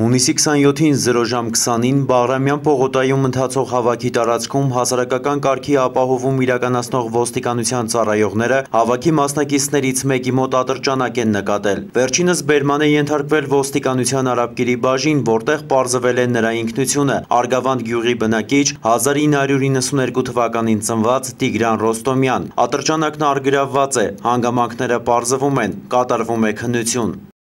Հունիսի 27-ին 0 ժամ 20-ին Բաղրամյան պողոտայում ընթացող հավաքի տարածքում հասարակական կարգի ապահովում իրականացնող ոստիկանության ծառայողները հավաքի մասնակիցներից մեկի մոտ ատրճանակ են նկատել։ Վերջինս բերման է ենթարկվել ոստիկանության Արաբկիրի բաժին, որտեղ պարզվել է նրա ինքնությունը՝ Արգավանդ գյուղի բնակիչ 1992 թվականին ծնված Տիգրան Ռոստոմյան։ Ատրճանակն առգրավված է, հանգամանքները պարզվում են, կատարվում է քննություն։